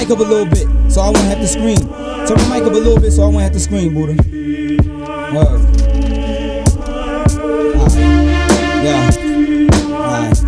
mic up a little bit, so I won't have to scream. Turn the mic up a little bit, so I won't have to scream, Buddha. Alright. Yeah. Alright.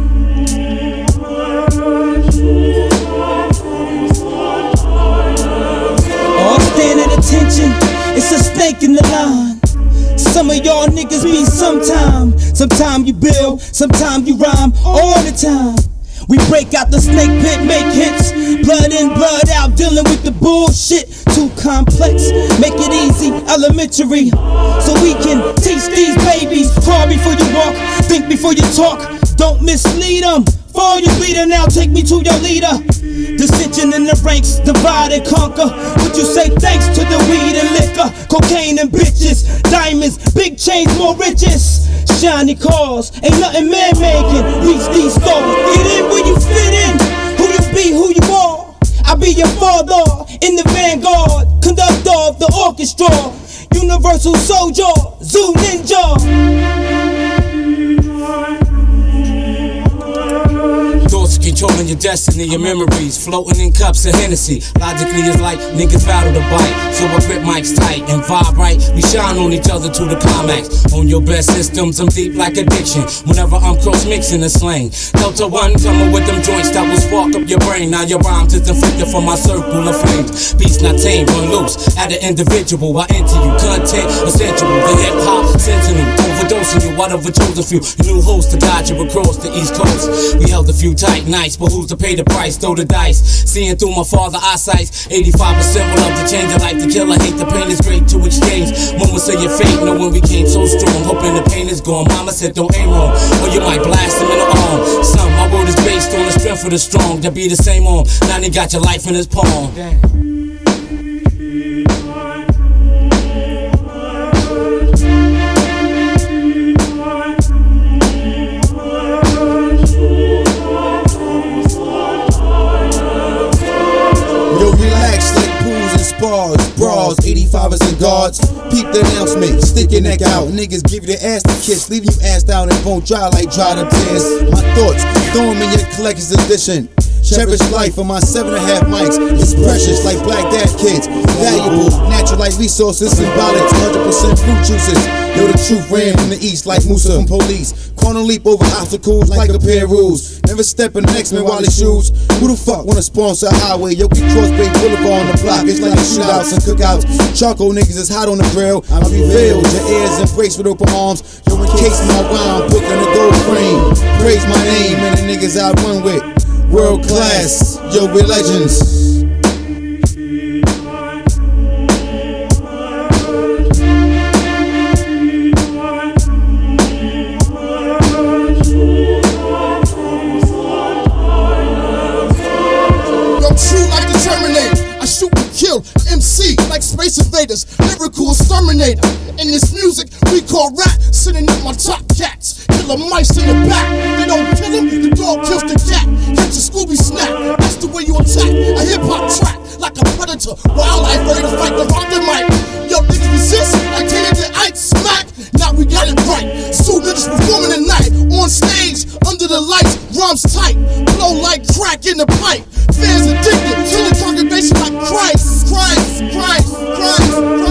Oh, stand at attention. It's a snake in the line. Some of y'all niggas be sometime. Sometime you build, sometime you rhyme. All the time. We break out the snake pit, make hits. Blood in, blood out, dealing with the bullshit. Too complex, make it easy, elementary. So we can teach these babies. Crawl before you walk, think before you talk. Don't mislead them. Fall you leader, now take me to your leader. Dissension in the ranks, divide and conquer. Would you say thanks to the weed and liquor? Cocaine and bitches, diamonds, big chains, more riches. Shiny cars, ain't nothing man-made can reach these stars. Get in where you fit in, who you be, who you are. I'll be your father in the vanguard, conductor of the orchestra, universal soldier, zoo ninja. Thoughts controlling your destiny, your memories, floating in cups of Hennessy. Logically it's like niggas battle to bite, so I grip mics tight and vibe right. We shine on each other to the climax. On your best systems, I'm deep like addiction. Whenever I'm cross mixing the slang, Delta One coming with them joints that will spark up your brain. Now your rhymes is inflicted from my circle of flames. Beats not tame, run loose at an individual. I enter you, content essential. The hip hop sentinel, overdosing you out of a chosen few. New host to guide you across the East Coast. We held a few tight nights, but who's to pay the price? Throw the dice, seeing through my father eyesight. 85% will love to change a life. The killer hate the pain is great to exchange. Moments of your fate, knowing we came so strong, hoping the pain is gone. Mama said don't aim wrong, or you might blast him in the arm. Son, my word is based on the strength of the strong. That be the same arm. Now he got your life in his palm. Bras, 85ers and guards. Peep the announcement, stick your neck out. Niggas give you the ass to kiss, leaving you ass down and bone dry like dried up tears. My thoughts, throw them in your collector's edition. Cherish life for my 7.5 mics. It's precious like black dad kids. Valuable, natural like resources, symbolic, 100% fruit juices. Yo, the truth ran from the east like Musa from police. Corner leap over obstacles like a pair of rules. Never step in the next man while he shoes. Who the fuck wanna sponsor a highway? Yo, we cross Bay Boulevard on the block. It's like shootouts and cookouts. Charcoal niggas is hot on the grill. I revealed your ears embraced with open arms. Yo, encase my wine, book in a gold frame. Praise my name and the niggas I run with. World class, yo, we're legends. MC like Space Invaders, lyrical exterminator. In this music we call rap, sitting at my top cats. Killer mice in the back, they don't kill him, the dog kills the cat. Catch a Scooby snack, that's the way you attack a hip-hop track. Like a predator, wildlife ready to fight the rocket mic. Yo, niggas resist, like Taylor the Ike smack. Now we got it right, two niggas performing tonight. On stage, under the lights, rhymes tight. Blow like crack in the pipe. Fans addicted to the congregation like Christ, Christ, Christ, Christ, Christ.